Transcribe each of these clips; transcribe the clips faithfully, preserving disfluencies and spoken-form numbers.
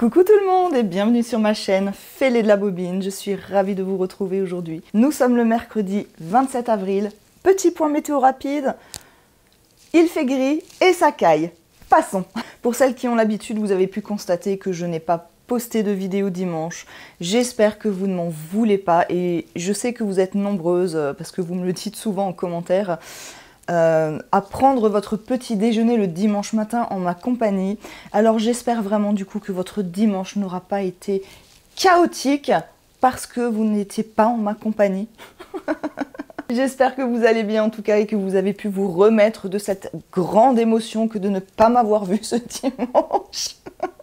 Coucou tout le monde et bienvenue sur ma chaîne Fêlé de la Bobine, je suis ravie de vous retrouver aujourd'hui. Nous sommes le mercredi vingt-sept avril, petit point météo rapide, il fait gris et ça caille. Passons. Pour celles qui ont l'habitude, vous avez pu constater que je n'ai pas posté de vidéo dimanche. J'espère que vous ne m'en voulez pas et je sais que vous êtes nombreuses, parce que vous me le dites souvent en commentaire, Euh, à prendre votre petit déjeuner le dimanche matin en ma compagnie. Alors j'espère vraiment du coup que votre dimanche n'aura pas été chaotique parce que vous n'étiez pas en ma compagnie. J'espère que vous allez bien en tout cas et que vous avez pu vous remettre de cette grande émotion que de ne pas m'avoir vu ce dimanche.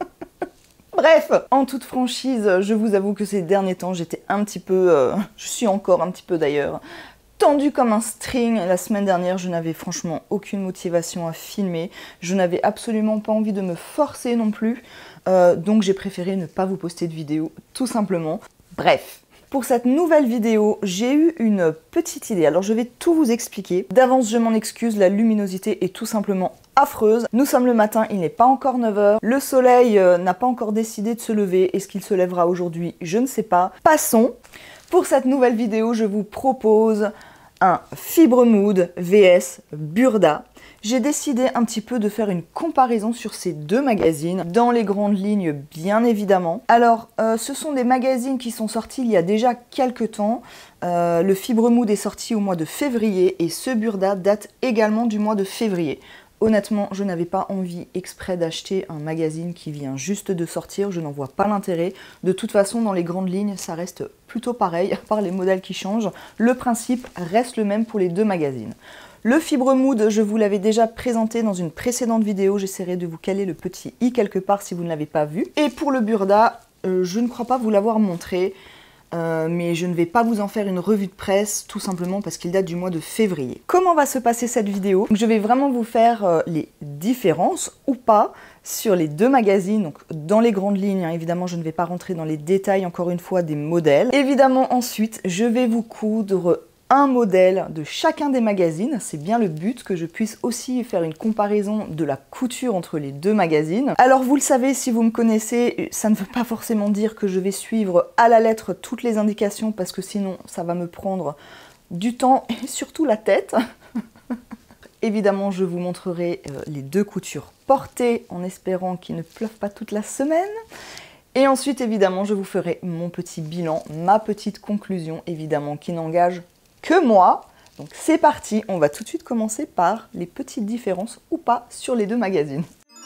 Bref, en toute franchise, je vous avoue que ces derniers temps j'étais un petit peu, euh, je suis encore un petit peu d'ailleurs, tendu comme un string. La semaine dernière, je n'avais franchement aucune motivation à filmer. Je n'avais absolument pas envie de me forcer non plus. Euh, donc j'ai préféré ne pas vous poster de vidéo, tout simplement. Bref, pour cette nouvelle vidéo, j'ai eu une petite idée. Alors je vais tout vous expliquer. D'avance, je m'en excuse, la luminosité est tout simplement affreuse. Nous sommes le matin, il n'est pas encore neuf heures. Le soleil euh, n'a pas encore décidé de se lever. Est-ce qu'il se lèvera aujourd'hui? Je ne sais pas. Passons. Pour cette nouvelle vidéo, je vous propose un Fibremood vs Burda. J'ai décidé un petit peu de faire une comparaison sur ces deux magazines, dans les grandes lignes bien évidemment. Alors, euh, ce sont des magazines qui sont sortis il y a déjà quelques temps. Euh, le Fibremood est sorti au mois de février et ce Burda date également du mois de février. Honnêtement, je n'avais pas envie exprès d'acheter un magazine qui vient juste de sortir, je n'en vois pas l'intérêt. De toute façon, dans les grandes lignes, ça reste plutôt pareil, à part les modèles qui changent. Le principe reste le même pour les deux magazines. Le Fibremood, je vous l'avais déjà présenté dans une précédente vidéo, j'essaierai de vous caler le petit i quelque part si vous ne l'avez pas vu. Et pour le Burda, euh, je ne crois pas vous l'avoir montré. Euh, mais je ne vais pas vous en faire une revue de presse, tout simplement parce qu'il date du mois de février. Comment va se passer cette vidéo? Je vais vraiment vous faire euh, les différences ou pas sur les deux magazines, donc dans les grandes lignes, hein, évidemment je ne vais pas rentrer dans les détails encore une fois des modèles. Évidemment ensuite, je vais vous coudre un modèle de chacun des magazines, c'est bien le but que je puisse aussi faire une comparaison de la couture entre les deux magazines. Alors vous le savez, si vous me connaissez, ça ne veut pas forcément dire que je vais suivre à la lettre toutes les indications parce que sinon ça va me prendre du temps et surtout la tête. Évidemment, je vous montrerai les deux coutures portées en espérant qu'il ne pleuve pas toute la semaine. Et ensuite, évidemment, je vous ferai mon petit bilan, ma petite conclusion, évidemment, qui n'engage que moi. Donc c'est parti, on va tout de suite commencer par les petites différences ou pas sur les deux magazines.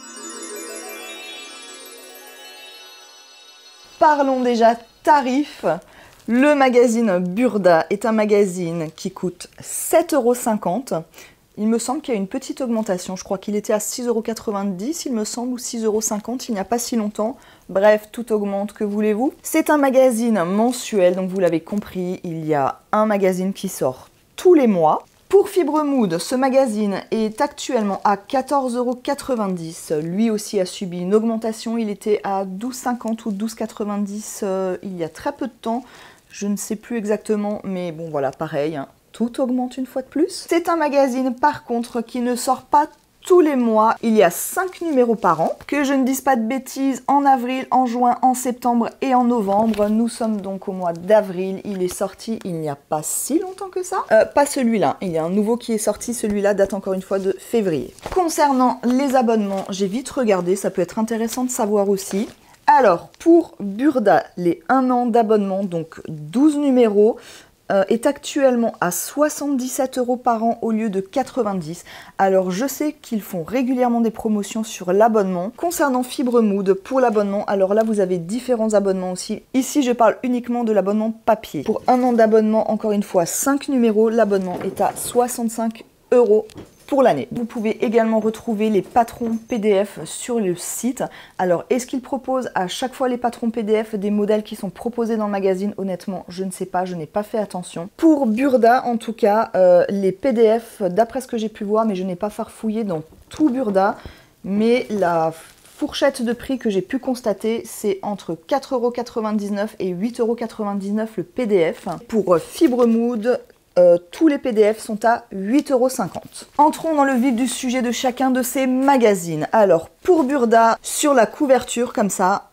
Parlons déjà tarifs. Le magazine Burda est un magazine qui coûte sept euros cinquante. Il me semble qu'il y a une petite augmentation, je crois qu'il était à six euros quatre-vingt-dix, il me semble, ou six euros cinquante il n'y a pas si longtemps. Bref, tout augmente, que voulez-vous. C'est un magazine mensuel, donc vous l'avez compris, il y a un magazine qui sort tous les mois. Pour Fibremood, ce magazine est actuellement à quatorze euros quatre-vingt-dix. Lui aussi a subi une augmentation, il était à douze cinquante ou douze quatre-vingt-dix euh, il y a très peu de temps. Je ne sais plus exactement, mais bon voilà, pareil, hein. Tout augmente une fois de plus. C'est un magazine par contre qui ne sort pas tous les mois. Il y a cinq numéros par an. Que je ne dise pas de bêtises, en avril, en juin, en septembre et en novembre. Nous sommes donc au mois d'avril. Il est sorti il n'y a pas si longtemps que ça. Euh, pas celui-là, il y a un nouveau qui est sorti. Celui-là date encore une fois de février. Concernant les abonnements, j'ai vite regardé, ça peut être intéressant de savoir aussi. Alors, pour Burda, les un an d'abonnement, donc douze numéros, Euh, est actuellement à soixante-dix-sept euros par an au lieu de quatre-vingt-dix. Alors je sais qu'ils font régulièrement des promotions sur l'abonnement. Concernant Fibremood, pour l'abonnement, alors là vous avez différents abonnements aussi. Ici je parle uniquement de l'abonnement papier. Pour un an d'abonnement, encore une fois cinq numéros, l'abonnement est à soixante-cinq euros pour l'année. Vous pouvez également retrouver les patrons P D F sur le site. Alors, est-ce qu'ils proposent à chaque fois les patrons P D F des modèles qui sont proposés dans le magazine? Honnêtement, je ne sais pas, je n'ai pas fait attention. Pour Burda, en tout cas, euh, les P D F, d'après ce que j'ai pu voir, mais je n'ai pas farfouillé dans tout Burda, mais la fourchette de prix que j'ai pu constater, c'est entre quatre euros quatre-vingt-dix-neuf et huit euros quatre-vingt-dix-neuf le P D F. Pour Fibremood, Euh, tous les P D F sont à huit euros cinquante. Entrons dans le vif du sujet de chacun de ces magazines. Alors, pour Burda, sur la couverture, comme ça,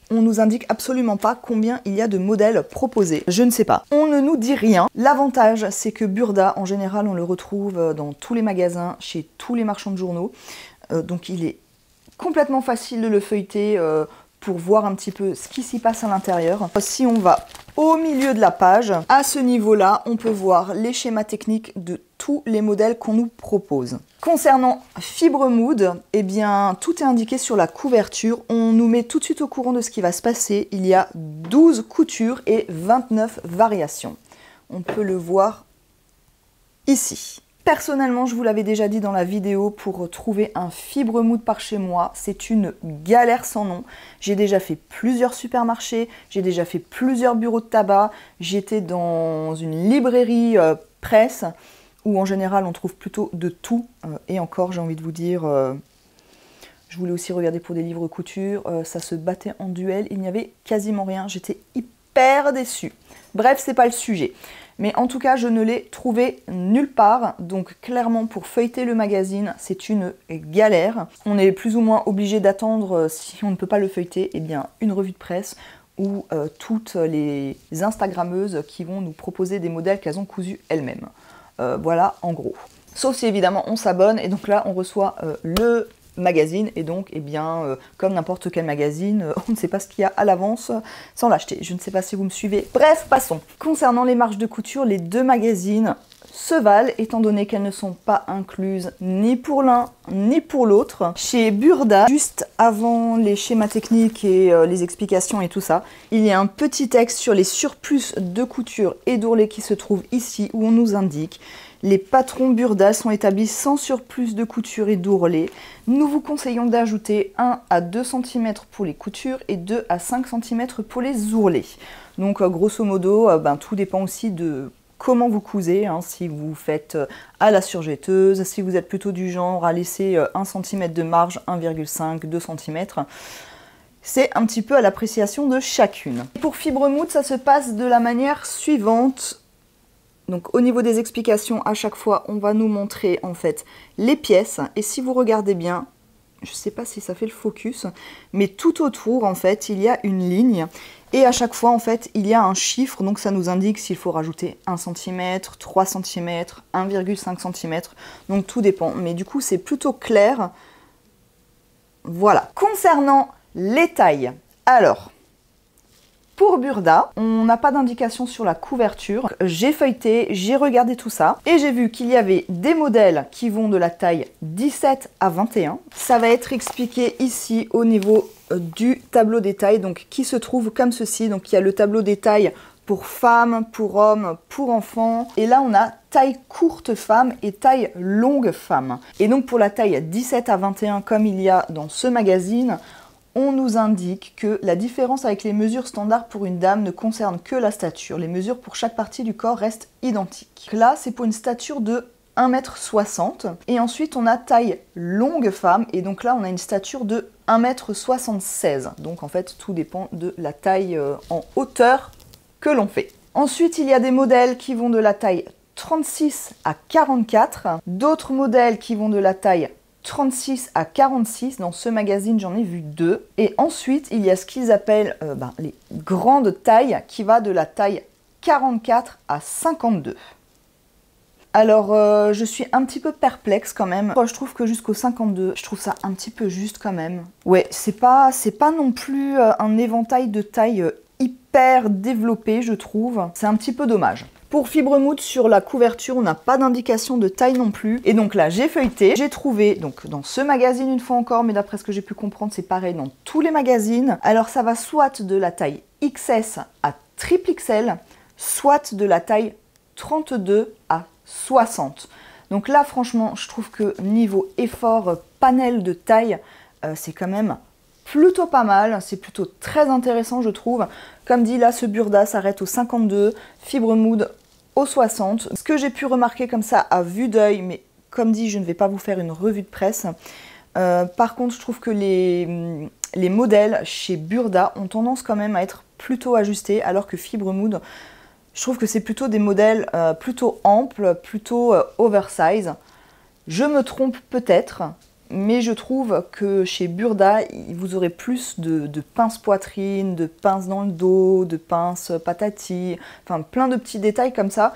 on nous indique absolument pas combien il y a de modèles proposés. Je ne sais pas. On ne nous dit rien. L'avantage, c'est que Burda, en général, on le retrouve dans tous les magasins, chez tous les marchands de journaux. Euh, donc il est complètement facile de le feuilleter euh, pour voir un petit peu ce qui s'y passe à l'intérieur. Si on va au milieu de la page, à ce niveau-là, on peut voir les schémas techniques de tous les modèles qu'on nous propose. Concernant Fibremood, eh bien, tout est indiqué sur la couverture. On nous met tout de suite au courant de ce qui va se passer. Il y a douze coutures et vingt-neuf variations. On peut le voir ici. Personnellement, je vous l'avais déjà dit dans la vidéo, pour trouver un Fibremood par chez moi, c'est une galère sans nom. J'ai déjà fait plusieurs supermarchés, j'ai déjà fait plusieurs bureaux de tabac, j'étais dans une librairie euh, presse, où en général on trouve plutôt de tout. Euh, et encore, j'ai envie de vous dire, euh, je voulais aussi regarder pour des livres couture, euh, ça se battait en duel, il n'y avait quasiment rien, j'étais hyper déçue. Bref, c'est pas le sujet. Mais en tout cas, je ne l'ai trouvé nulle part. Donc clairement, pour feuilleter le magazine, c'est une galère. On est plus ou moins obligé d'attendre, si on ne peut pas le feuilleter, eh bien, une revue de presse ou euh, toutes les Instagrammeuses qui vont nous proposer des modèles qu'elles ont cousus elles-mêmes. Euh, voilà, en gros. Sauf si évidemment on s'abonne, et donc là, on reçoit euh, le magazine, et donc, eh bien, euh, comme n'importe quel magazine, euh, on ne sait pas ce qu'il y a à l'avance euh, sans l'acheter. Je ne sais pas si vous me suivez. Bref, passons. Concernant les marges de couture, les deux magazines se valent, étant donné qu'elles ne sont pas incluses ni pour l'un ni pour l'autre. Chez Burda, juste avant les schémas techniques et euh, les explications et tout ça, il y a un petit texte sur les surplus de couture et d'ourlet qui se trouve ici, où on nous indique: les patrons Burda sont établis sans surplus de couture et d'ourlet. Nous vous conseillons d'ajouter un à deux centimètres pour les coutures et deux à cinq centimètres pour les ourlets. Donc euh, grosso modo, euh, ben, tout dépend aussi de comment vous cousez, hein, si vous faites euh, à la surjetteuse, si vous êtes plutôt du genre à laisser euh, un centimètre de marge, un virgule cinq, deux centimètres. C'est un petit peu à l'appréciation de chacune. Pour Fibremood, ça se passe de la manière suivante. Donc au niveau des explications, à chaque fois, on va nous montrer en fait les pièces. Et si vous regardez bien, je ne sais pas si ça fait le focus, mais tout autour, en fait, il y a une ligne. Et à chaque fois, en fait, il y a un chiffre. Donc ça nous indique s'il faut rajouter un centimètre, trois centimètres, un virgule cinq centimètres. Donc tout dépend. Mais du coup, c'est plutôt clair. Voilà. Concernant les tailles, alors... pour Burda, on n'a pas d'indication sur la couverture. J'ai feuilleté, j'ai regardé tout ça et j'ai vu qu'il y avait des modèles qui vont de la taille dix-sept à vingt et un. Ça va être expliqué ici au niveau du tableau des tailles, donc qui se trouve comme ceci. Donc il y a le tableau des tailles pour femmes, pour hommes, pour enfants. Et là on a taille courte femme et taille longue femme. Et donc pour la taille dix-sept à vingt et un, comme il y a dans ce magazine, on nous indique que la différence avec les mesures standards pour une dame ne concerne que la stature. Les mesures pour chaque partie du corps restent identiques. Là, c'est pour une stature de un mètre soixante. Et ensuite, on a taille longue femme. Et donc là, on a une stature de un mètre soixante-seize. Donc en fait, tout dépend de la taille euh, en hauteur que l'on fait. Ensuite, il y a des modèles qui vont de la taille trente-six à quarante-quatre. D'autres modèles qui vont de la taille trente-six à quarante-six, dans ce magazine j'en ai vu deux. Et ensuite il y a ce qu'ils appellent euh, ben, les grandes tailles, qui va de la taille quarante-quatre à cinquante-deux. Alors euh, je suis un petit peu perplexe quand même. Je trouve que jusqu'au cinquante-deux, je trouve ça un petit peu juste quand même. Ouais, c'est pas, c'est pas non plus euh, un éventail de taille euh, hyper développé, je trouve. C'est un petit peu dommage. Pour Fibremood, sur la couverture, on n'a pas d'indication de taille non plus. Et donc là, j'ai feuilleté. J'ai trouvé, donc dans ce magazine une fois encore, mais d'après ce que j'ai pu comprendre, c'est pareil dans tous les magazines. Alors ça va soit de la taille X S à triple X L, soit de la taille trente-deux à soixante. Donc là, franchement, je trouve que niveau effort, panel de taille, euh, c'est quand même plutôt pas mal, c'est plutôt très intéressant je trouve. Comme dit là, ce Burda s'arrête au cinquante-deux, Fibremood au soixante. Ce que j'ai pu remarquer comme ça à vue d'œil, mais comme dit, je ne vais pas vous faire une revue de presse. Euh, par contre, je trouve que les, les modèles chez Burda ont tendance quand même à être plutôt ajustés, alors que Fibremood, je trouve que c'est plutôt des modèles euh, plutôt amples, plutôt euh, oversize. Je me trompe peut-être, mais je trouve que chez Burda, vous aurez plus de, de pinces poitrine, de pinces dans le dos, de pinces patati, enfin plein de petits détails comme ça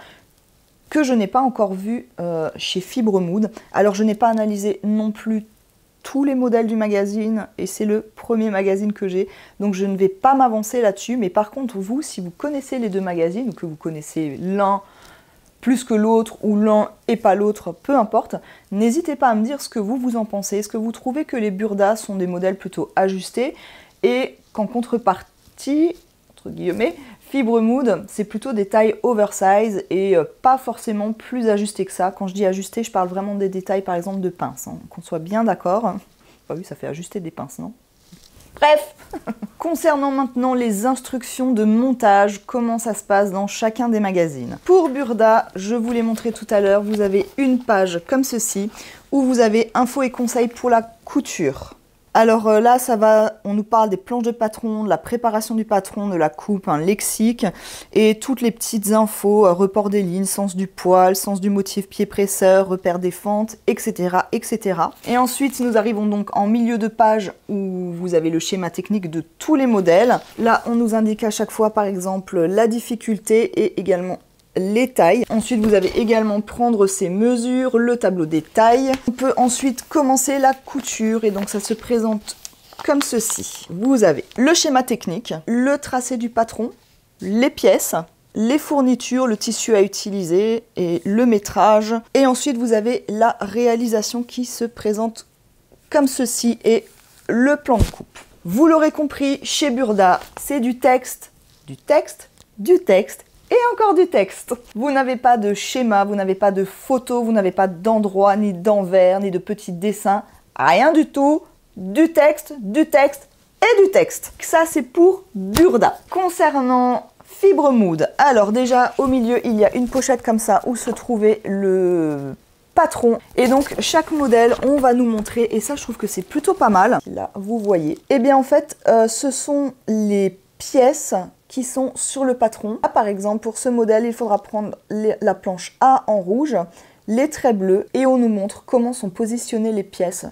que je n'ai pas encore vu euh, chez Fibre Mood. Alors je n'ai pas analysé non plus tous les modèles du magazine et c'est le premier magazine que j'ai, donc je ne vais pas m'avancer là-dessus, mais par contre vous, si vous connaissez les deux magazines ou que vous connaissez l'un plus que l'autre ou l'un et pas l'autre, peu importe, n'hésitez pas à me dire ce que vous vous en pensez. Est-ce que vous trouvez que les Burda sont des modèles plutôt ajustés et qu'en contrepartie, entre guillemets, Fibre Mood, c'est plutôt des tailles oversize et euh, pas forcément plus ajustés que ça. Quand je dis ajusté, je parle vraiment des détails par exemple de pinces, hein, qu'on soit bien d'accord. Bah oui, ça fait ajuster des pinces, non? Bref. Concernant maintenant les instructions de montage, comment ça se passe dans chacun des magazines. Pour Burda, je vous l'ai montré tout à l'heure, vous avez une page comme ceci, où vous avez infos et conseils pour la couture. Alors euh, là, ça va, on nous parle des planches de patron, de la préparation du patron, de la coupe, un lexique, et toutes les petites infos, euh, report des lignes, sens du poil, sens du motif pied presseur, repère des fentes, et cetera, et cetera. Et ensuite, nous arrivons donc en milieu de page où vous avez le schéma technique de tous les modèles. Là, on nous indique à chaque fois, par exemple, la difficulté et également les tailles. Ensuite, vous avez également prendre ses mesures, le tableau des tailles. On peut ensuite commencer la couture et donc ça se présente comme ceci. Vous avez le schéma technique, le tracé du patron, les pièces, les fournitures, le tissu à utiliser et le métrage. Et ensuite, vous avez la réalisation qui se présente comme ceci et le plan de coupe. Vous l'aurez compris, chez Burda, c'est du texte, du texte, du texte et encore du texte. Vous n'avez pas de schéma, vous n'avez pas de photos, vous n'avez pas d'endroit, ni d'envers, ni de petits dessins, rien du tout, du texte, du texte et du texte. Ça, c'est pour Burda. Concernant Fibre Mood, alors déjà, au milieu, il y a une pochette comme ça où se trouvait le patron. Et donc, chaque modèle, on va nous montrer, et ça, je trouve que c'est plutôt pas mal. Là, vous voyez. Eh bien, en fait, euh, ce sont les pièces qui sont sur le patron. Là, par exemple, pour ce modèle, il faudra prendre les, la planche A en rouge, les traits bleus, et on nous montre comment sont positionnées les pièces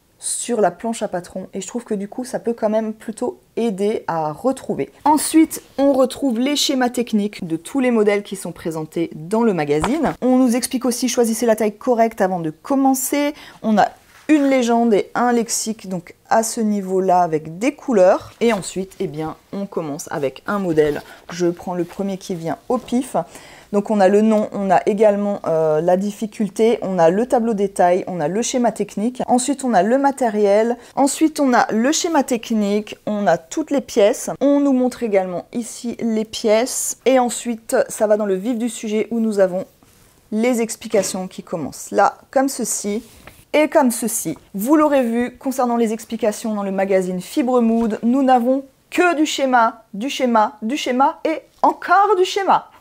sur la planche à patron. Et je trouve que du coup, ça peut quand même plutôt aider à retrouver. Ensuite, on retrouve les schémas techniques de tous les modèles qui sont présentés dans le magazine. On nous explique aussi, choisissez la taille correcte avant de commencer. On a une légende et un lexique, donc à ce niveau-là avec des couleurs. Et ensuite, eh bien, on commence avec un modèle. Je prends le premier qui vient au pif. Donc on a le nom, on a également euh, la difficulté, on a le tableau des tailles, on a le schéma technique. Ensuite, on a le matériel. Ensuite, on a le schéma technique, on a toutes les pièces. On nous montre également ici les pièces. Et ensuite, ça va dans le vif du sujet où nous avons les explications qui commencent là, comme ceci. Et comme ceci, vous l'aurez vu, concernant les explications dans le magazine Fibre Mood, nous n'avons que du schéma, du schéma, du schéma et encore du schéma.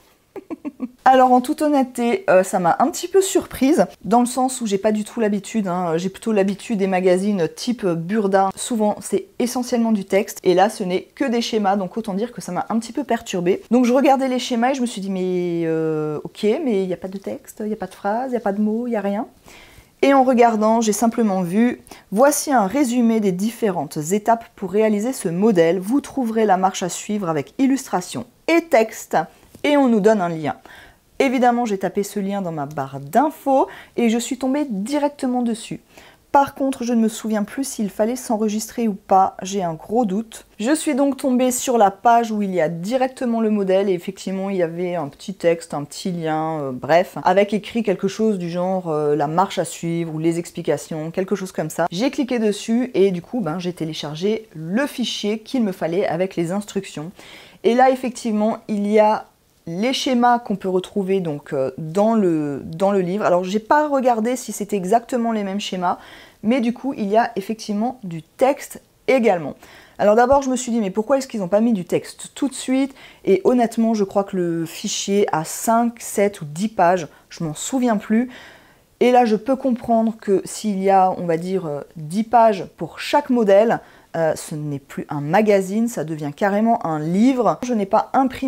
Alors en toute honnêteté, euh, ça m'a un petit peu surprise, dans le sens où j'ai pas du tout l'habitude, hein, j'ai plutôt l'habitude des magazines type Burda. Souvent c'est essentiellement du texte, et là ce n'est que des schémas, donc autant dire que ça m'a un petit peu perturbée. Donc je regardais les schémas et je me suis dit mais euh, ok, mais il n'y a pas de texte, il n'y a pas de phrase, il n'y a pas de mots, il n'y a rien. Et en regardant, j'ai simplement vu, voici un résumé des différentes étapes pour réaliser ce modèle. Vous trouverez la marche à suivre avec illustration et texte, et on nous donne un lien. Évidemment, j'ai tapé ce lien dans ma barre d'infos et je suis tombée directement dessus. Par contre, je ne me souviens plus s'il fallait s'enregistrer ou pas, j'ai un gros doute. Je suis donc tombée sur la page où il y a directement le modèle et effectivement il y avait un petit texte, un petit lien, euh, bref, avec écrit quelque chose du genre euh, la marche à suivre ou les explications, quelque chose comme ça. J'ai cliqué dessus et du coup ben, j'ai téléchargé le fichier qu'il me fallait avec les instructions. Et là effectivement il y a les schémas qu'on peut retrouver donc euh, dans, le, dans le livre. Alors j'ai pas regardé si c'était exactement les mêmes schémas, mais du coup il y a effectivement du texte également. Alors d'abord je me suis dit mais pourquoi est-ce qu'ils n'ont pas mis du texte tout de suite? Et honnêtement je crois que le fichier a cinq, sept ou dix pages, je m'en souviens plus. Et là je peux comprendre que s'il y a on va dire dix pages pour chaque modèle, Euh, ce n'est plus un magazine, ça devient carrément un livre. Je n'ai pas imprimé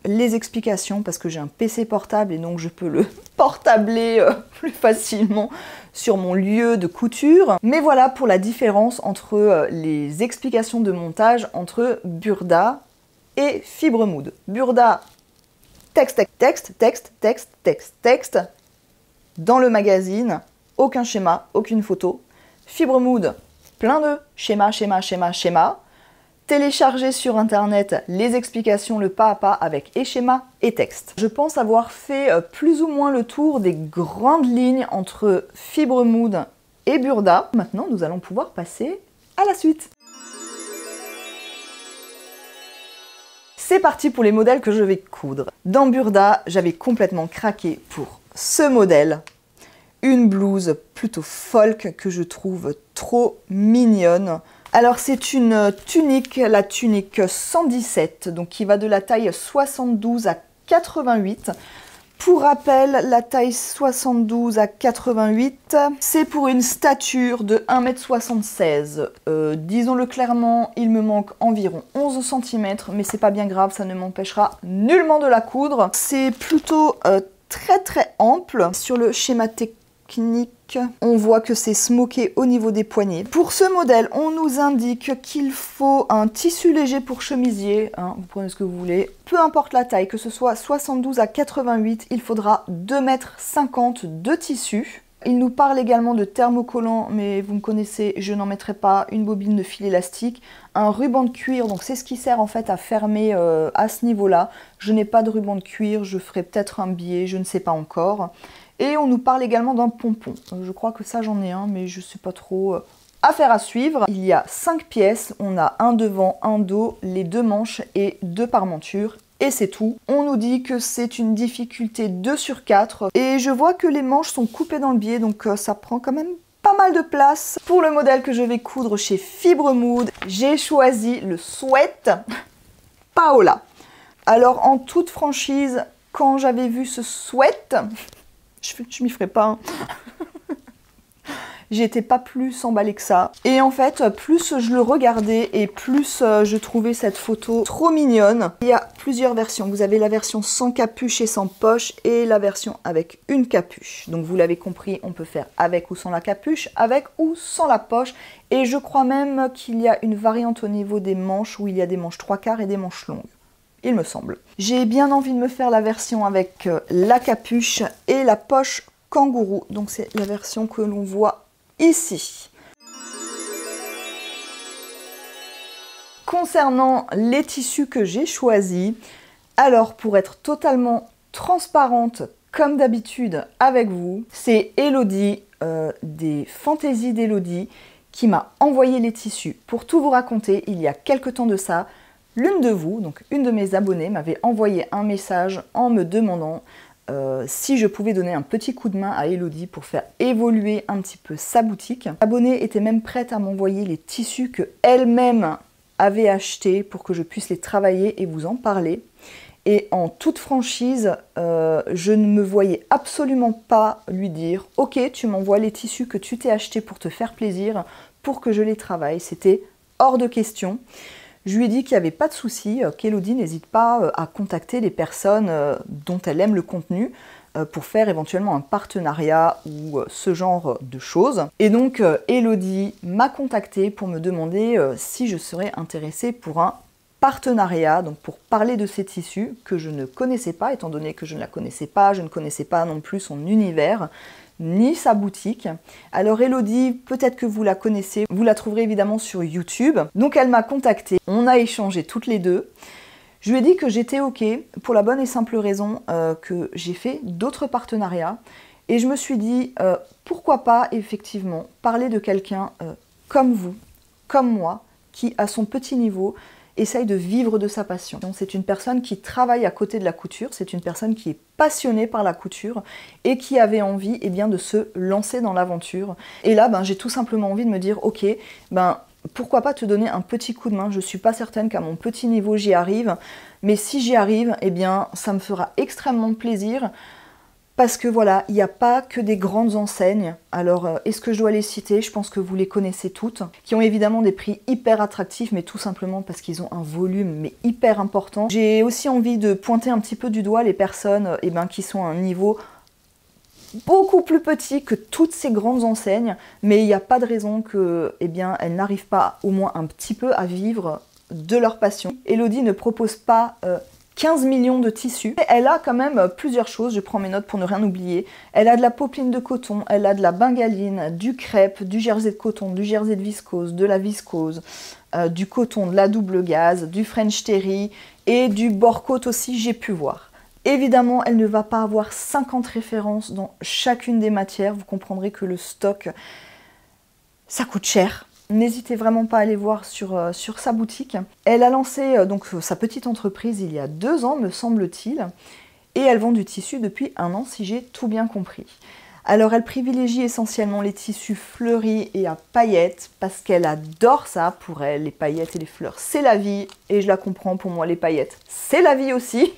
les explications parce que j'ai un P C portable et donc je peux le portabler euh, plus facilement sur mon lieu de couture. Mais voilà pour la différence entre euh, les explications de montage entre Burda et Fibremood. Burda, texte, texte, texte, texte, texte, texte, texte. Dans le magazine, aucun schéma, aucune photo. Fibremood, plein de schéma, schéma, schéma, schéma. Télécharger sur internet les explications, le pas à pas avec et schéma et texte. Je pense avoir fait plus ou moins le tour des grandes lignes entre Fibremood et Burda. Maintenant, nous allons pouvoir passer à la suite. C'est parti pour les modèles que je vais coudre. Dans Burda, j'avais complètement craqué pour ce modèle. Une blouse plutôt folk que je trouve trop mignonne. Alors c'est une tunique, la tunique cent dix-sept, donc qui va de la taille soixante-douze à quatre-vingt-huit. Pour rappel, la taille soixante-douze à quatre-vingt-huit, c'est pour une stature de un mètre soixante-seize. Euh, Disons-le clairement, il me manque environ onze centimètres, mais c'est pas bien grave, ça ne m'empêchera nullement de la coudre. C'est plutôt euh, très très ample. Sur le schéma technique, on voit que c'est smoké au niveau des poignets. Pour ce modèle, on nous indique qu'il faut un tissu léger pour chemisier, hein, vous prenez ce que vous voulez. Peu importe la taille, que ce soit soixante-douze à quatre-vingt-huit, il faudra deux mètres cinquante de tissu. Il nous parle également de thermocollant, mais vous me connaissez, je n'en mettrai pas, une bobine de fil élastique, un ruban de cuir, donc c'est ce qui sert en fait à fermer euh, à ce niveau-là. Je n'ai pas de ruban de cuir, je ferai peut-être un biais, je ne sais pas encore. Et on nous parle également d'un pompon. Je crois que ça j'en ai un, mais je ne sais pas trop. Affaire à suivre. Il y a cinq pièces. On a un devant, un dos, les deux manches et deux parmentures. Et c'est tout. On nous dit que c'est une difficulté deux sur quatre. Et je vois que les manches sont coupées dans le biais, donc ça prend quand même pas mal de place. Pour le modèle que je vais coudre chez Fibremood, j'ai choisi le Sweat Paola. Alors en toute franchise, quand j'avais vu ce sweat... Je, je m'y ferai pas. Hein. J'étais pas plus emballée que ça. Et en fait, plus je le regardais et plus je trouvais cette photo trop mignonne. Il y a plusieurs versions. Vous avez la version sans capuche et sans poche et la version avec une capuche. Donc vous l'avez compris, on peut faire avec ou sans la capuche, avec ou sans la poche. Et je crois même qu'il y a une variante au niveau des manches où il y a des manches trois quarts et des manches longues. Il me semble. J'ai bien envie de me faire la version avec la capuche et la poche kangourou. Donc c'est la version que l'on voit ici. Concernant les tissus que j'ai choisis, alors pour être totalement transparente comme d'habitude avec vous, c'est Elodie euh, des Fantaisies d'Elodie qui m'a envoyé les tissus. Pour tout vous raconter, il y a quelque temps de ça, l'une de vous, donc une de mes abonnées, m'avait envoyé un message en me demandant euh, si je pouvais donner un petit coup de main à Elodie pour faire évoluer un petit peu sa boutique. L'abonnée était même prête à m'envoyer les tissus qu'elle-même avait achetés pour que je puisse les travailler et vous en parler. Et en toute franchise, euh, je ne me voyais absolument pas lui dire « Ok, tu m'envoies les tissus que tu t'es achetés pour te faire plaisir, pour que je les travaille. » C'était hors de question. Je lui ai dit qu'il n'y avait pas de souci, qu'Elodie n'hésite pas à contacter les personnes dont elle aime le contenu pour faire éventuellement un partenariat ou ce genre de choses. Et donc Elodie m'a contacté pour me demander si je serais intéressée pour un partenariat, donc pour parler de ces tissus que je ne connaissais pas, étant donné que je ne la connaissais pas, je ne connaissais pas non plus son univers, ni sa boutique. Alors Elodie, peut-être que vous la connaissez, vous la trouverez évidemment sur YouTube. Donc elle m'a contactée, on a échangé toutes les deux. Je lui ai dit que j'étais ok pour la bonne et simple raison euh, que j'ai fait d'autres partenariats. Et je me suis dit, euh, pourquoi pas effectivement parler de quelqu'un euh, comme vous, comme moi, qui à son petit niveau essaye de vivre de sa passion. C'est une personne qui travaille à côté de la couture, c'est une personne qui est passionnée par la couture et qui avait envie eh bien, de se lancer dans l'aventure. Et là, ben, j'ai tout simplement envie de me dire, ok, ben, pourquoi pas te donner un petit coup de main. Je ne suis pas certaine qu'à mon petit niveau j'y arrive, mais si j'y arrive, eh bien, ça me fera extrêmement plaisir Parce que voilà, il n'y a pas que des grandes enseignes. Alors, euh, est-ce que je dois les citer? Je pense que vous les connaissez toutes. Qui ont évidemment des prix hyper attractifs, mais tout simplement parce qu'ils ont un volume mais hyper important. J'ai aussi envie de pointer un petit peu du doigt les personnes euh, eh ben, qui sont à un niveau beaucoup plus petit que toutes ces grandes enseignes. Mais il n'y a pas de raison que, eh bien, elles n'arrivent pas au moins un petit peu à vivre de leur passion. Elodie ne propose pas... Euh, quinze millions de tissus. Elle a quand même plusieurs choses, je prends mes notes pour ne rien oublier. Elle a de la popeline de coton, elle a de la bengaline, du crêpe, du jersey de coton, du jersey de viscose, de la viscose, euh, du coton, de la double gaze, du French terry et du bord côte aussi, j'ai pu voir. Évidemment, elle ne va pas avoir cinquante références dans chacune des matières. Vous comprendrez que le stock, ça coûte cher. N'hésitez vraiment pas à aller voir sur, euh, sur sa boutique. Elle a lancé euh, donc sa petite entreprise il y a deux ans, me semble-t-il, et elle vend du tissu depuis un an, si j'ai tout bien compris. Alors elle privilégie essentiellement les tissus fleuris et à paillettes, parce qu'elle adore ça. Pour elle, les paillettes et les fleurs, c'est la vie, et je la comprends, pour moi les paillettes, c'est la vie aussi.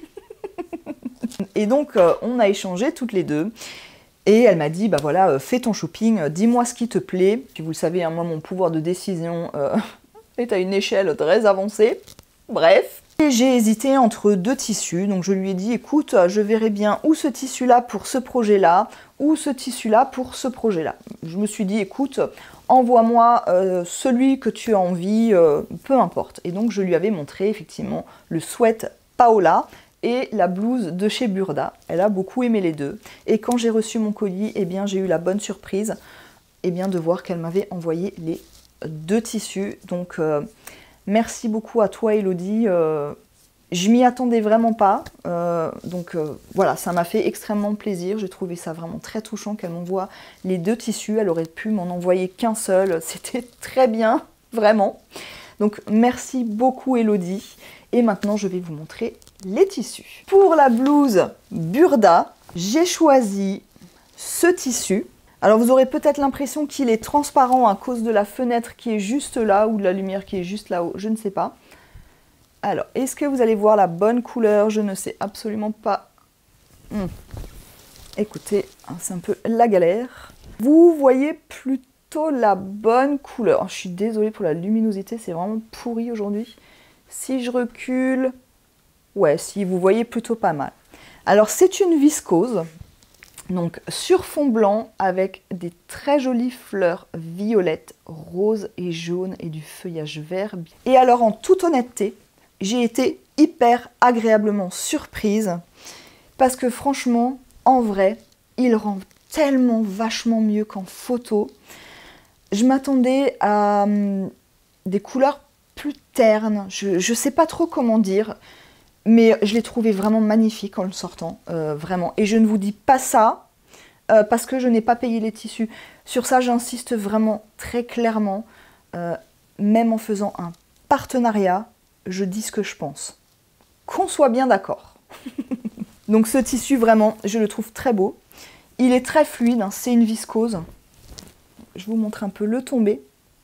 Et donc euh, on a échangé toutes les deux. Et elle m'a dit, bah voilà, euh, fais ton shopping, dis-moi ce qui te plaît. Puis vous le savez, hein, moi, mon pouvoir de décision euh, est à une échelle très avancée. Bref. Et j'ai hésité entre deux tissus. Donc je lui ai dit, écoute, je verrai bien ou ce tissu-là pour ce projet-là, ou ce tissu-là pour ce projet-là. Je me suis dit, écoute, envoie-moi euh, celui que tu as envie, euh, peu importe. Et donc je lui avais montré effectivement le sweat Paola et la blouse de chez Burda. Elle a beaucoup aimé les deux. Et quand j'ai reçu mon colis, eh bien j'ai eu la bonne surprise eh bien, de voir qu'elle m'avait envoyé les deux tissus. Donc euh, merci beaucoup à toi Elodie. Euh, je m'y attendais vraiment pas. Euh, donc euh, voilà, ça m'a fait extrêmement plaisir. J'ai trouvé ça vraiment très touchant qu'elle m'envoie les deux tissus. Elle aurait pu m'en envoyer qu'un seul. C'était très bien, vraiment. Donc merci beaucoup Elodie. Et maintenant je vais vous montrer les tissus. Pour la blouse Burda, j'ai choisi ce tissu. Alors vous aurez peut-être l'impression qu'il est transparent à cause de la fenêtre qui est juste là ou de la lumière qui est juste là-haut, je ne sais pas. Alors, est-ce que vous allez voir la bonne couleur? Je ne sais absolument pas. Hum. Écoutez, c'est un peu la galère. Vous voyez plutôt la bonne couleur. Oh, je suis désolée pour la luminosité, c'est vraiment pourri aujourd'hui. Si je recule... Ouais, si vous voyez plutôt pas mal. Alors c'est une viscose, donc sur fond blanc avec des très jolies fleurs violettes, roses et jaunes et du feuillage vert. Et alors en toute honnêteté, j'ai été hyper agréablement surprise parce que franchement, en vrai, il rend tellement vachement mieux qu'en photo. Je m'attendais à hum, des couleurs plus ternes, je ne sais pas trop comment dire. Mais je l'ai trouvé vraiment magnifique en le sortant, euh, vraiment. Et je ne vous dis pas ça euh, parce que je n'ai pas payé les tissus. Sur ça, j'insiste vraiment très clairement. Euh, même en faisant un partenariat, je dis ce que je pense. Qu'on soit bien d'accord. Donc ce tissu, vraiment, je le trouve très beau. Il est très fluide, hein, c'est une viscose. Je vous montre un peu le tombé.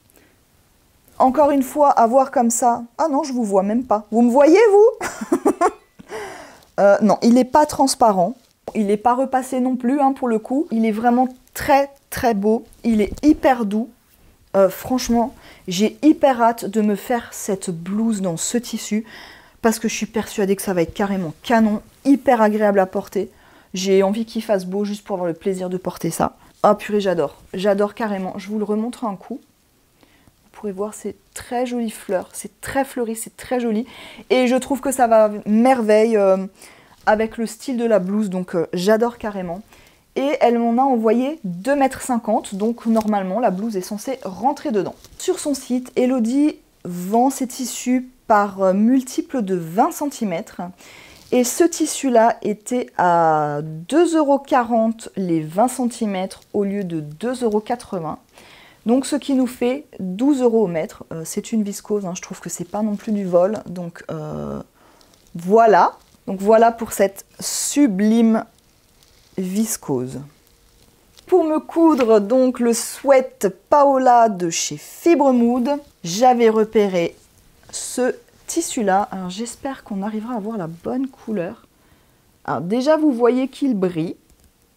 Encore une fois, à voir comme ça... Ah non, je vous vois même pas. Vous me voyez, vous? euh, Non, il n'est pas transparent. Il n'est pas repassé non plus, hein, pour le coup. Il est vraiment très, très beau. Il est hyper doux. Euh, franchement, j'ai hyper hâte de me faire cette blouse dans ce tissu parce que je suis persuadée que ça va être carrément canon, hyper agréable à porter. J'ai envie qu'il fasse beau juste pour avoir le plaisir de porter ça. Ah purée, j'adore. J'adore carrément. Je vous le remontre un coup. Vous pourrez voir ces très jolies fleurs, c'est très fleuri, c'est très joli. Et je trouve que ça va merveille euh, avec le style de la blouse, donc euh, j'adore carrément. Et elle m'en a envoyé deux mètres cinquante, donc normalement la blouse est censée rentrer dedans. Sur son site, Elodie vend ses tissus par euh, multiples de vingt centimètres. Et ce tissu-là était à deux euros quarante les vingt centimètres au lieu de deux euros quatre-vingts. Donc ce qui nous fait douze euros au mètre. Euh, c'est une viscose, hein, je trouve que c'est pas non plus du vol. Donc euh, voilà. Donc voilà pour cette sublime viscose. Pour me coudre donc le sweat Paola de chez Fibremood, j'avais repéré ce tissu-là. Alors j'espère qu'on arrivera à voir la bonne couleur. Alors déjà vous voyez qu'il brille.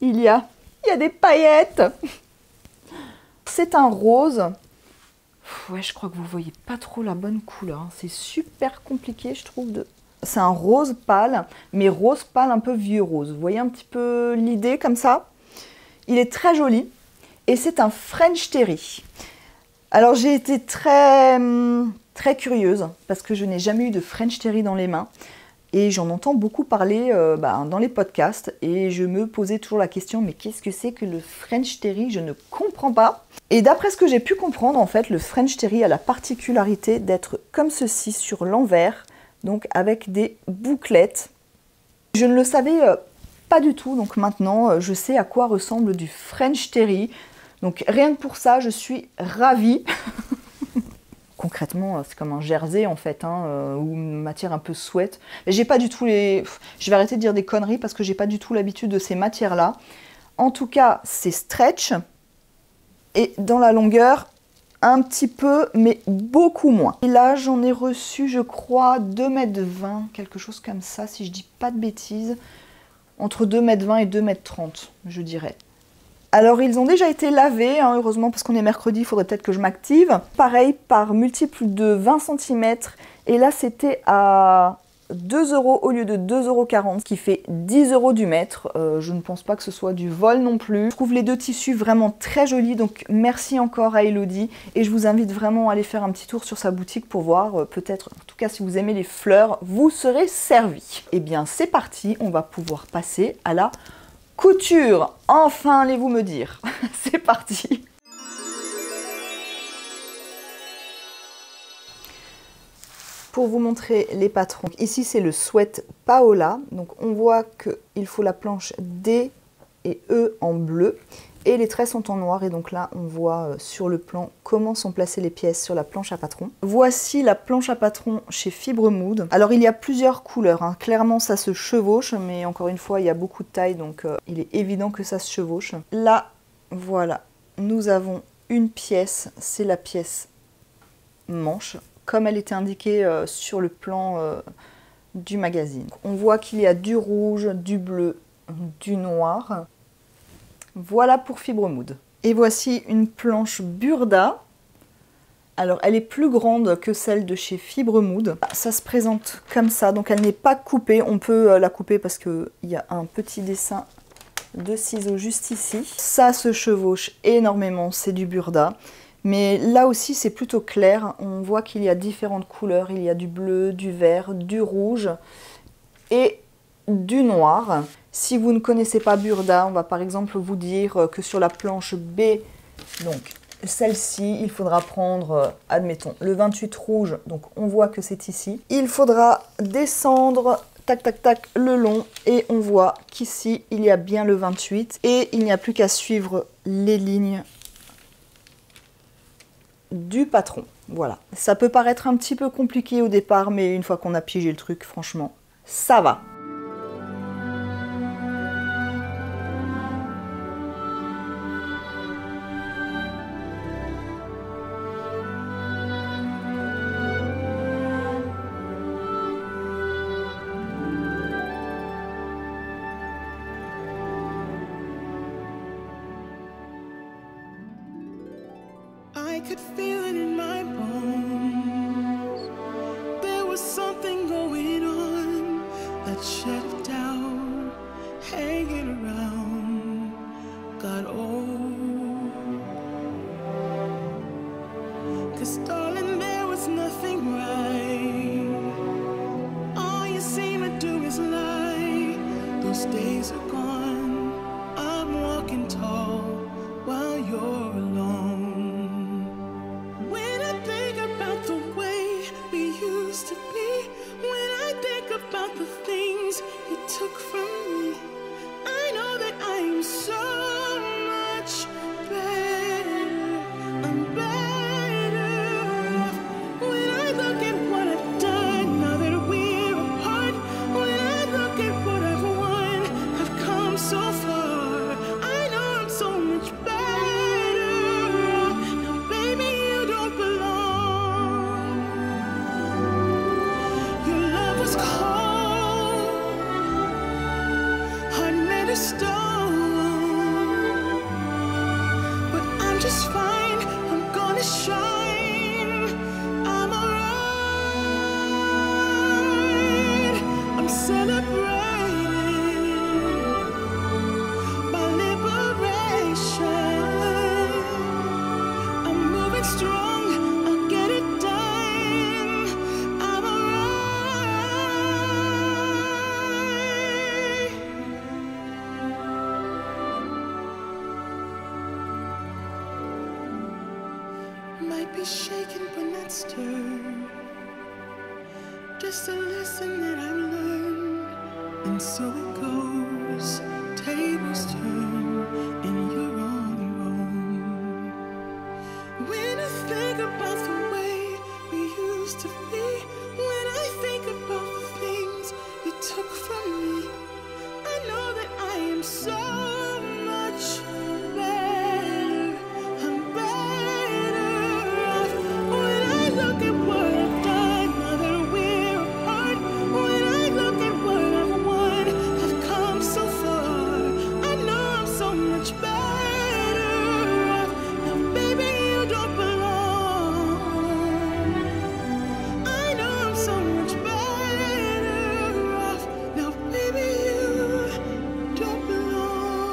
il y a, il y a des paillettes. C'est un rose. Ouais, je crois que vous voyez pas trop la bonne couleur. C'est super compliqué, je trouve. De... C'est un rose pâle, mais rose pâle un peu vieux rose. Vous voyez un petit peu l'idée comme ça? Il est très joli. Et c'est un French Terry. Alors j'ai été très, très curieuse parce que je n'ai jamais eu de French Terry dans les mains. Et j'en entends beaucoup parler euh, bah, dans les podcasts. Et je me posais toujours la question, mais qu'est-ce que c'est que le French Terry? Je ne comprends pas. Et d'après ce que j'ai pu comprendre, en fait, le French Terry a la particularité d'être comme ceci sur l'envers. Donc avec des bouclettes. Je ne le savais euh, pas du tout. Donc maintenant, euh, je sais à quoi ressemble du French Terry. Donc rien que pour ça, je suis ravie. Concrètement, c'est comme un jersey en fait, hein, euh, ou une matière un peu sweat. J'ai pas du tout les... Je vais arrêter de dire des conneries parce que j'ai pas du tout l'habitude de ces matières-là. En tout cas, c'est stretch. Et dans la longueur, un petit peu, mais beaucoup moins. Et là, j'en ai reçu, je crois, deux mètres vingt, quelque chose comme ça, si je dis pas de bêtises. Entre deux mètres vingt et deux mètres trente, je dirais. Alors, ils ont déjà été lavés, hein, heureusement, parce qu'on est mercredi, il faudrait peut-être que je m'active. Pareil, par multiple de vingt centimètres. Et là, c'était à deux euros au lieu de deux euros quarante, ce qui fait dix euros du mètre. Euh, je ne pense pas que ce soit du vol non plus. Je trouve les deux tissus vraiment très jolis, donc merci encore à Elodie. Et je vous invite vraiment à aller faire un petit tour sur sa boutique pour voir, euh, peut-être, en tout cas, si vous aimez les fleurs, vous serez servis. Eh bien, c'est parti, on va pouvoir passer à la couture. Enfin, allez-vous me dire. C'est parti. Pour vous montrer les patrons, ici c'est le sweat Paola. Donc on voit qu'il faut la planche D et E en bleu. Et les traits sont en noir. Et donc là, on voit sur le plan comment sont placées les pièces sur la planche à patron. Voici la planche à patron chez Fibremood. Alors il y a plusieurs couleurs. Hein. Clairement, ça se chevauche. Mais encore une fois, il y a beaucoup de taille. Donc euh, il est évident que ça se chevauche. Là, voilà. Nous avons une pièce. C'est la pièce manche. Comme elle était indiquée euh, sur le plan euh, du magazine. On voit qu'il y a du rouge, du bleu, du noir. Voilà pour Fibremood. Et voici une planche Burda. Alors, elle est plus grande que celle de chez Fibremood. Ça se présente comme ça, donc elle n'est pas coupée. On peut la couper parce qu'il y a un petit dessin de ciseaux juste ici. Ça se chevauche énormément, c'est du Burda. Mais là aussi, c'est plutôt clair. On voit qu'il y a différentes couleurs. Il y a du bleu, du vert, du rouge et du noir. Si vous ne connaissez pas Burda, on va par exemple vous dire que sur la planche B, donc celle-ci, il faudra prendre, admettons, le vingt-huit rouge. Donc on voit que c'est ici. Il faudra descendre, tac, tac, tac, le long. Et on voit qu'ici, il y a bien le vingt-huit. Et il n'y a plus qu'à suivre les lignes du patron. Voilà. Ça peut paraître un petit peu compliqué au départ, mais une fois qu'on a pigé le truc, franchement, ça va. I could feel it in my bones. There was something going on that checked out, hanging around, got old. 'Cause darling, there was nothing right. All you seem to do is lie. Those days are gone. I'm walking tall while you're alone. To be when I think about the things you took from me, I know that I am so much better. I'm better when I look at what I've done now that we're apart. When I look at what I've won, I've come be shaken but not stirred. Just a lesson that I've learned. And so it goes, tables turn, and you're on your own. When I think about the way we used to be, when I think about the things you took from me, I know that I am so much better. I'm better off. When I look at what I've done, now that we're apart, when I look at what I've won, I've come so far, I know I'm so much better off. Now baby, you don't belong. I know I'm so much better off. Now baby, you don't belong.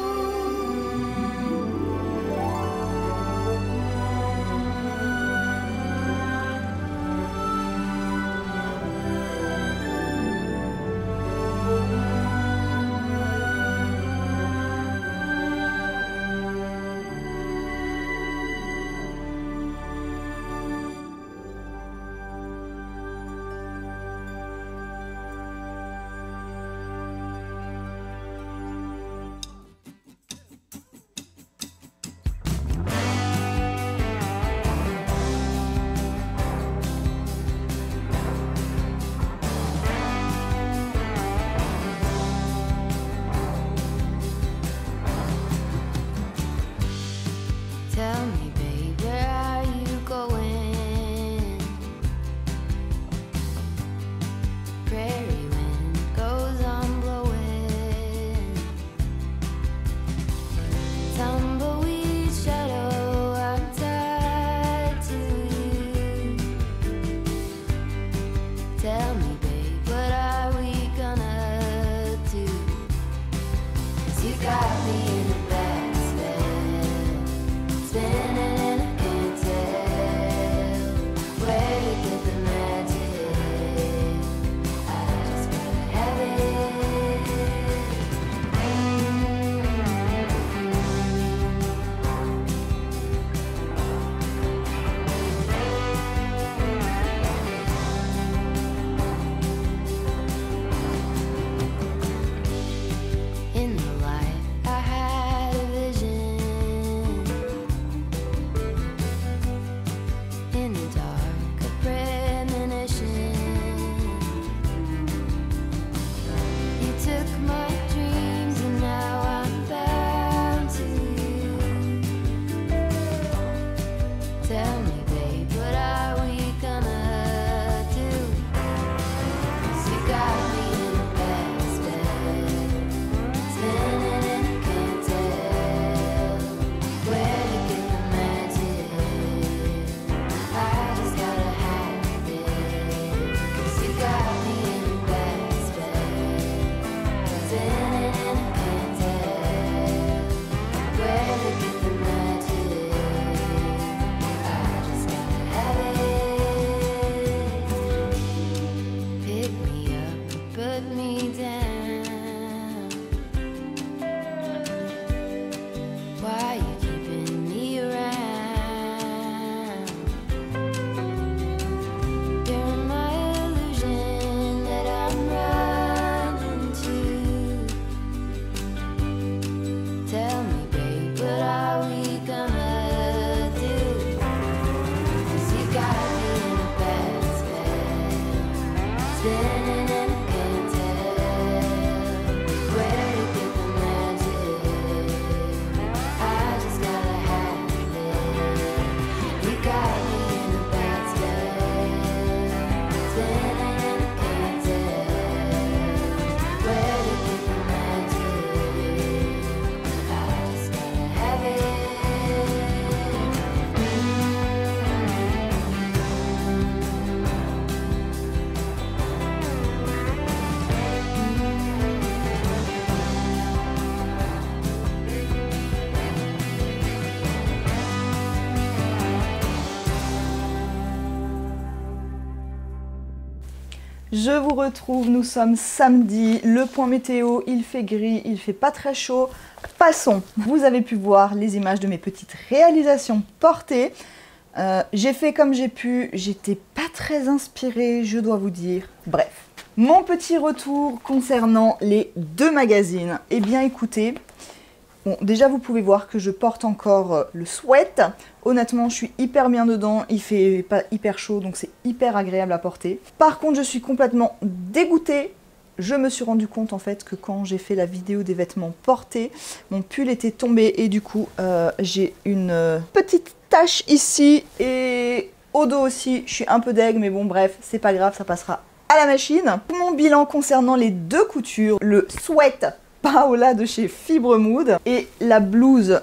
Tell me, babe, where are you going? Prairie wind goes on blowing. Tumbleweed shadow, I'm tied to you. Tell me, babe, what are we gonna do? 'Cause you got me in the back spell, spinning and I can't tell where to get the magic. I just gotta have it. In the light, I had a vision. In the dark, a premonition. You took my dreams and now I'm bound to you. Tell me, babe, what are we gonna do? 'Cause you got me in a bad spell, spinning and I can't tell where to get the magic. I just gotta have it. 'Cause you got me in a bad spell, spinning and I can't tell where to get the magic. I just gotta have it. Pick me up, put me down. Why you keeping me around? You're my illusion that I'm running to. Tell me, babe, what are we gonna do? 'Cause you got me in a bad spell, spinning and I can't tell where to get the magic. I just gotta have it. You got me in a bad spell, spinning and I can't tell where to get the magic. I just gotta have it. Je vous retrouve, nous sommes samedi, le point météo, il fait gris, il fait pas très chaud. Passons, vous avez pu voir les images de mes petites réalisations portées. Euh, j'ai fait comme j'ai pu, j'étais pas très inspirée, je dois vous dire. Bref, mon petit retour concernant les deux magazines. Eh bien écoutez, bon, déjà vous pouvez voir que je porte encore euh, le sweat. Honnêtement, je suis hyper bien dedans, il fait pas hyper chaud, donc c'est hyper agréable à porter. Par contre, je suis complètement dégoûtée. Je me suis rendu compte en fait que quand j'ai fait la vidéo des vêtements portés, mon pull était tombé et du coup, euh, j'ai une euh, petite tache ici et au dos aussi. Je suis un peu deg, mais bon bref, c'est pas grave, ça passera à la machine. Mon bilan concernant les deux coutures, le sweat Paola de chez Fibre Mood et la blouse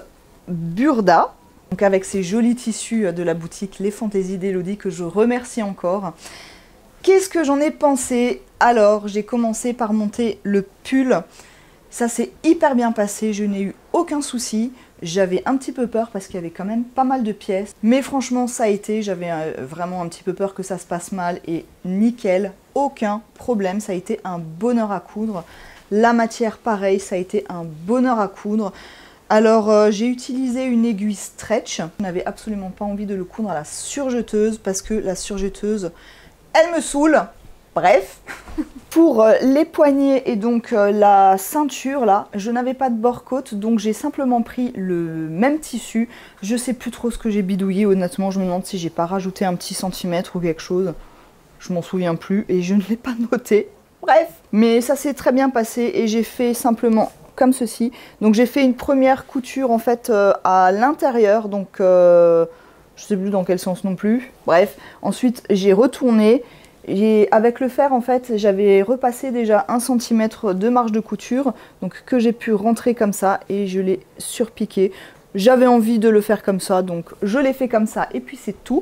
Burda, donc avec ces jolis tissus de la boutique Les Fantaisies d'Elodie que je remercie encore. Qu'est-ce que j'en ai pensé? Alors, j'ai commencé par monter le pull. Ça s'est hyper bien passé, je n'ai eu aucun souci. J'avais un petit peu peur parce qu'il y avait quand même pas mal de pièces. Mais franchement, ça a été, j'avais vraiment un petit peu peur que ça se passe mal et nickel, aucun problème. Ça a été un bonheur à coudre. La matière, pareil, ça a été un bonheur à coudre. Alors, euh, j'ai utilisé une aiguille stretch. Je n'avais absolument pas envie de le coudre à la surjeteuse parce que la surjeteuse, elle me saoule. Bref, pour euh, les poignets et donc euh, la ceinture là, je n'avais pas de bord-côte, donc j'ai simplement pris le même tissu. Je sais plus trop ce que j'ai bidouillé, honnêtement, je me demande si j'ai pas rajouté un petit centimètre ou quelque chose. Je m'en souviens plus et je ne l'ai pas noté. Bref, mais ça s'est très bien passé et j'ai fait simplement comme ceci. Donc j'ai fait une première couture en fait euh, à l'intérieur, donc euh, je sais plus dans quel sens non plus. Bref, ensuite j'ai retourné. Et avec le fer, en fait, j'avais repassé déjà un centimètre de marge de couture, donc que j'ai pu rentrer comme ça et je l'ai surpiqué. J'avais envie de le faire comme ça, donc je l'ai fait comme ça et puis c'est tout.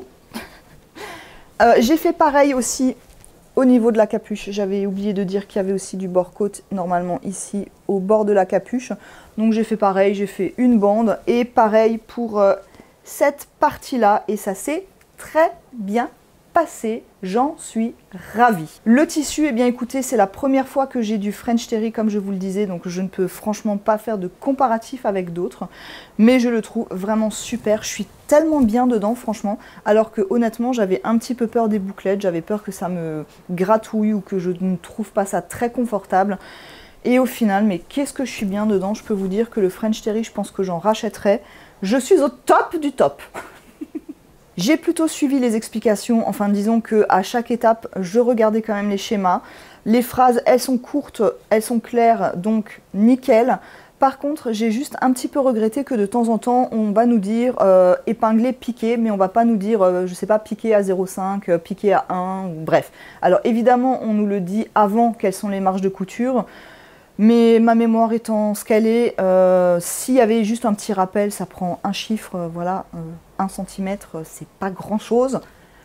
euh, j'ai fait pareil aussi au niveau de la capuche. J'avais oublié de dire qu'il y avait aussi du bord-côte normalement ici au bord de la capuche. Donc j'ai fait pareil, j'ai fait une bande et pareil pour euh, cette partie-là et ça s'est très bien passé, j'en suis ravie. Le tissu, eh bien écoutez, c'est la première fois que j'ai du French Terry comme je vous le disais, donc je ne peux franchement pas faire de comparatif avec d'autres, mais je le trouve vraiment super, je suis tellement bien dedans franchement, alors que honnêtement j'avais un petit peu peur des bouclettes, j'avais peur que ça me gratouille ou que je ne trouve pas ça très confortable. Et au final, mais qu'est-ce que je suis bien dedans, je peux vous dire que le French Terry, je pense que j'en rachèterai. Je suis au top du top. J'ai plutôt suivi les explications, enfin disons que à chaque étape, je regardais quand même les schémas. Les phrases, elles sont courtes, elles sont claires, donc nickel. Par contre, j'ai juste un petit peu regretté que de temps en temps, on va nous dire euh, épingler, piquer, mais on va pas nous dire, euh, je sais pas, piquer à zéro virgule cinq, euh, piquer à un, ou bref. Alors évidemment, on nous le dit avant quelles sont les marges de couture, mais ma mémoire étant scalée, euh, s'il y avait juste un petit rappel, ça prend un chiffre, euh, voilà, euh, un centimètre, euh, c'est pas grand chose.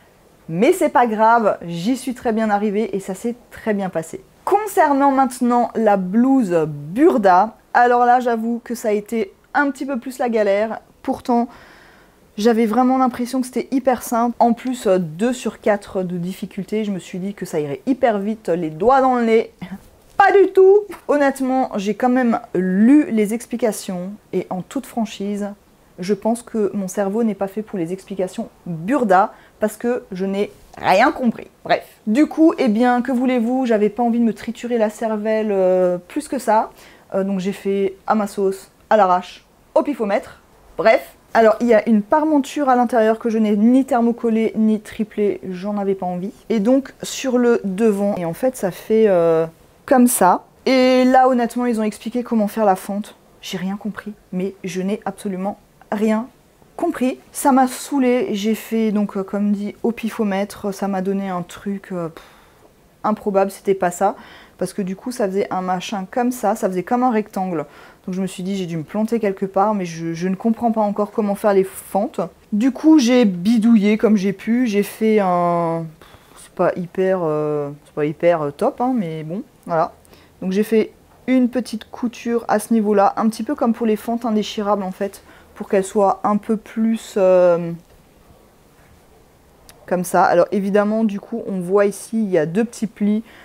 Mais c'est pas grave, j'y suis très bien arrivée et ça s'est très bien passé. Concernant maintenant la blouse Burda, alors là j'avoue que ça a été un petit peu plus la galère. Pourtant, j'avais vraiment l'impression que c'était hyper simple. En plus, deux sur quatre de difficulté, je me suis dit que ça irait hyper vite, les doigts dans le nez. Pas du tout! Honnêtement, j'ai quand même lu les explications et en toute franchise, je pense que mon cerveau n'est pas fait pour les explications Burda parce que je n'ai rien compris. Bref. Du coup, eh bien, que voulez-vous? J'avais pas envie de me triturer la cervelle euh, plus que ça. Euh, donc j'ai fait à ma sauce, à l'arrache, au pifomètre. Bref. Alors, il y a une parmenture à l'intérieur que je n'ai ni thermocollée ni triplée. J'en avais pas envie. Et donc, sur le devant, et en fait, ça fait... Euh, comme ça. Et là, honnêtement, ils ont expliqué comment faire la fente. J'ai rien compris, mais je n'ai absolument rien compris. Ça m'a saoulée. J'ai fait, donc, euh, comme dit, au pifomètre. Ça m'a donné un truc euh, pff, improbable. C'était pas ça. Parce que du coup, ça faisait un machin comme ça. Ça faisait comme un rectangle. Donc, je me suis dit, j'ai dû me planter quelque part. Mais je, je ne comprends pas encore comment faire les fentes. Du coup, j'ai bidouillé comme j'ai pu. J'ai fait un... C'est pas hyper, euh, c'est pas hyper euh, top, hein, mais bon. Voilà, donc j'ai fait une petite couture à ce niveau-là, un petit peu comme pour les fentes indéchirables en fait, pour qu'elles soient un peu plus euh, comme ça. Alors évidemment, du coup, on voit ici, il y a deux petits plis.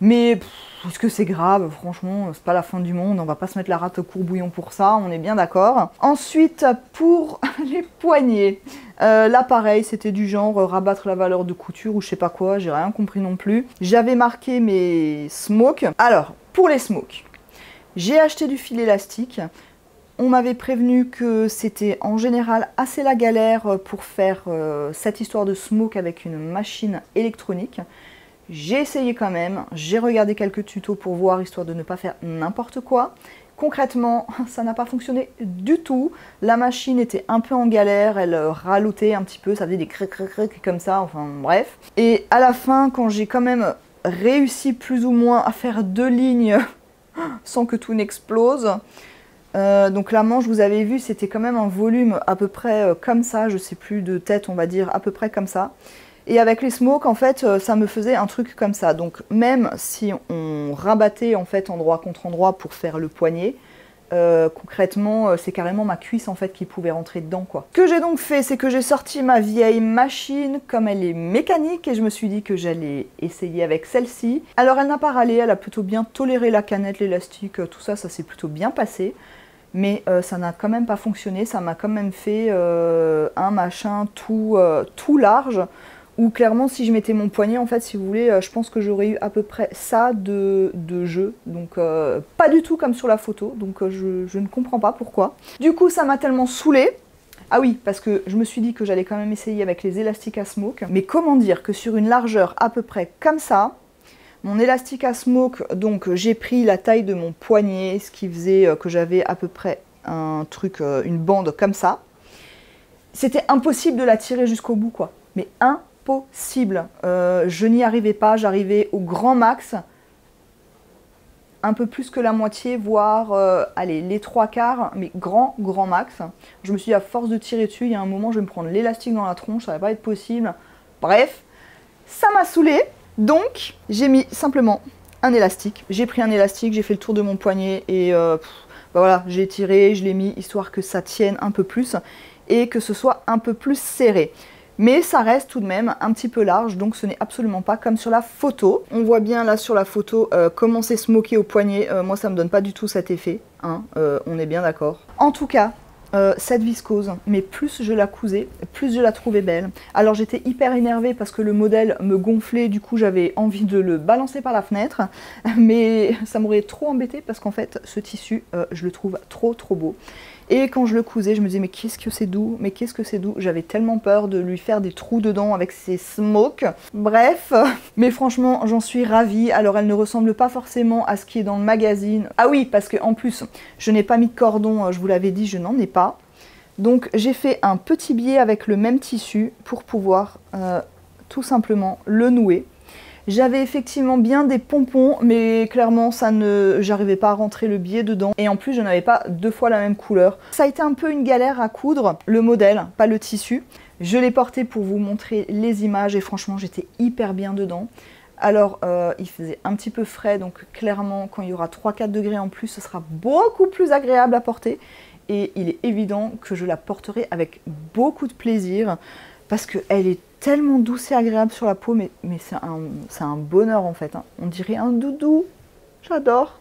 Mais est-ce que c'est grave? Franchement, c'est pas la fin du monde, on va pas se mettre la rate au courbouillon pour ça, on est bien d'accord. Ensuite, pour les poignets, euh, là pareil, c'était du genre euh, rabattre la valeur de couture ou je sais pas quoi, j'ai rien compris non plus. J'avais marqué mes smokes. Alors, pour les smokes, j'ai acheté du fil élastique. On m'avait prévenu que c'était en général assez la galère pour faire euh, cette histoire de smoke avec une machine électronique. J'ai essayé quand même, j'ai regardé quelques tutos pour voir, histoire de ne pas faire n'importe quoi. Concrètement, ça n'a pas fonctionné du tout. La machine était un peu en galère, elle ralotait un petit peu, ça faisait des cric cric cric comme ça, enfin bref. Et à la fin, quand j'ai quand même réussi plus ou moins à faire deux lignes sans que tout n'explose, euh, donc la manche, vous avez vu, c'était quand même un volume à peu près euh, comme ça, je sais plus de tête, on va dire à peu près comme ça. Et avec les smokes, en fait, euh, ça me faisait un truc comme ça. Donc même si on rabattait en fait endroit contre endroit pour faire le poignet, euh, concrètement, euh, c'est carrément ma cuisse en fait qui pouvait rentrer dedans, quoi. Ce que j'ai donc fait, c'est que j'ai sorti ma vieille machine, comme elle est mécanique, et je me suis dit que j'allais essayer avec celle-ci. Alors elle n'a pas râlé, elle a plutôt bien toléré la canette, l'élastique, tout ça, ça s'est plutôt bien passé. Mais euh, ça n'a quand même pas fonctionné, ça m'a quand même fait euh, un machin tout, euh, tout large, où clairement si je mettais mon poignet, en fait si vous voulez, euh, je pense que j'aurais eu à peu près ça de, de jeu, donc euh, pas du tout comme sur la photo, donc euh, je, je ne comprends pas pourquoi. Du coup ça m'a tellement saoulée. Ah oui, parce que je me suis dit que j'allais quand même essayer avec les élastiques à smoke, mais comment dire que sur une largeur à peu près comme ça, mon élastique à smoke, donc j'ai pris la taille de mon poignet, ce qui faisait que j'avais à peu près un truc, une bande comme ça. C'était impossible de la tirer jusqu'au bout, quoi. Mais impossible. Euh, je n'y arrivais pas, j'arrivais au grand max, un peu plus que la moitié, voire, euh, allez, les trois quarts, mais grand, grand max. Je me suis dit, à force de tirer dessus, il y a un moment, je vais me prendre l'élastique dans la tronche, ça va pas être possible. Bref, ça m'a saoulée. Donc, j'ai mis simplement un élastique. J'ai pris un élastique, j'ai fait le tour de mon poignet et euh, pff, bah voilà, j'ai tiré, je l'ai mis histoire que ça tienne un peu plus et que ce soit un peu plus serré. Mais ça reste tout de même un petit peu large, donc ce n'est absolument pas comme sur la photo. On voit bien là sur la photo euh, comment c'est smoké au poignet. Euh, moi, ça me donne pas du tout cet effet, hein, euh, on est bien d'accord. En tout cas, Euh, cette viscose, mais plus je la cousais, plus je la trouvais belle. Alors j'étais hyper énervée parce que le modèle me gonflait, du coup j'avais envie de le balancer par la fenêtre, mais ça m'aurait trop embêté parce qu'en fait ce tissu, euh, je le trouve trop trop beau. Et quand je le cousais, je me disais mais qu'est-ce que c'est doux, mais qu'est-ce que c'est doux. J'avais tellement peur de lui faire des trous dedans avec ses smokes. Bref, mais franchement j'en suis ravie. Alors elle ne ressemble pas forcément à ce qui est dans le magazine. Ah oui, parce qu'en plus je n'ai pas mis de cordon, je vous l'avais dit, je n'en ai pas. Donc j'ai fait un petit biais avec le même tissu pour pouvoir euh, tout simplement le nouer. J'avais effectivement bien des pompons, mais clairement ça ne, j'arrivais pas à rentrer le biais dedans. Et en plus je n'avais pas deux fois la même couleur. Ça a été un peu une galère à coudre, le modèle, pas le tissu. Je l'ai porté pour vous montrer les images et franchement j'étais hyper bien dedans. Alors euh, il faisait un petit peu frais, donc clairement quand il y aura trois quatre degrés en plus, ce sera beaucoup plus agréable à porter. Et il est évident que je la porterai avec beaucoup de plaisir parce qu'elle est tellement douce et agréable sur la peau, mais, mais c'est un, c'est un bonheur en fait, hein. On dirait un doudou, j'adore.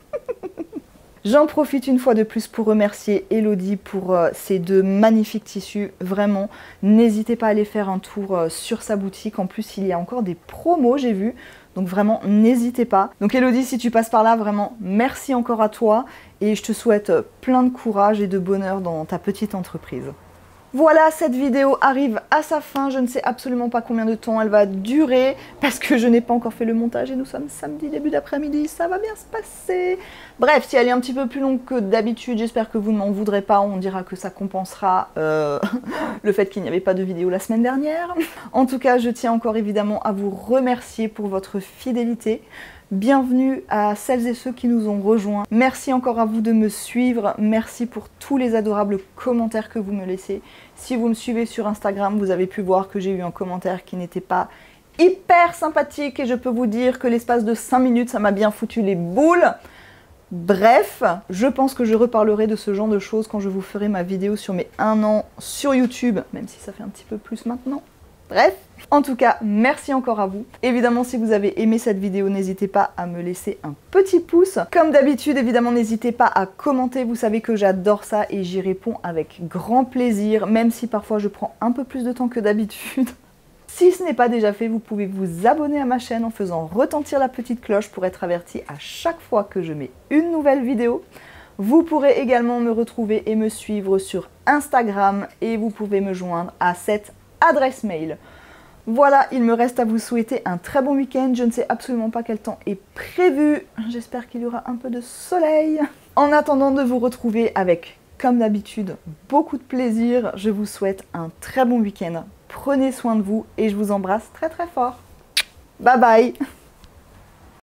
J'en profite une fois de plus pour remercier Elodie pour euh, ces deux magnifiques tissus, vraiment, n'hésitez pas à aller faire un tour euh, sur sa boutique, en plus il y a encore des promos j'ai vu, donc vraiment n'hésitez pas. Donc Elodie, si tu passes par là, vraiment merci encore à toi et je te souhaite plein de courage et de bonheur dans ta petite entreprise. Voilà, cette vidéo arrive à sa fin, je ne sais absolument pas combien de temps elle va durer parce que je n'ai pas encore fait le montage et nous sommes samedi début d'après-midi, ça va bien se passer. Bref, si elle est un petit peu plus longue que d'habitude, j'espère que vous ne m'en voudrez pas, on dira que ça compensera euh, le fait qu'il n'y avait pas de vidéo la semaine dernière. En tout cas, je tiens encore évidemment à vous remercier pour votre fidélité. Bienvenue à celles et ceux qui nous ont rejoints. Merci encore à vous de me suivre. Merci pour tous les adorables commentaires que vous me laissez. Si vous me suivez sur Instagram, vous avez pu voir que j'ai eu un commentaire qui n'était pas hyper sympathique et je peux vous dire que l'espace de cinq minutes, ça m'a bien foutu les boules. Bref, je pense que je reparlerai de ce genre de choses quand je vous ferai ma vidéo sur mes un an sur YouTube, même si ça fait un petit peu plus maintenant. Bref, en tout cas, merci encore à vous. Évidemment, si vous avez aimé cette vidéo, n'hésitez pas à me laisser un petit pouce. Comme d'habitude, évidemment, n'hésitez pas à commenter. Vous savez que j'adore ça et j'y réponds avec grand plaisir, même si parfois je prends un peu plus de temps que d'habitude. Si ce n'est pas déjà fait, vous pouvez vous abonner à ma chaîne en faisant retentir la petite cloche pour être averti à chaque fois que je mets une nouvelle vidéo. Vous pourrez également me retrouver et me suivre sur Instagram et vous pouvez me joindre à cette adresse mail. Voilà, il me reste à vous souhaiter un très bon week-end. Je ne sais absolument pas quel temps est prévu. J'espère qu'il y aura un peu de soleil. En attendant de vous retrouver avec, comme d'habitude, beaucoup de plaisir, je vous souhaite un très bon week-end. Prenez soin de vous et je vous embrasse très très fort. Bye bye!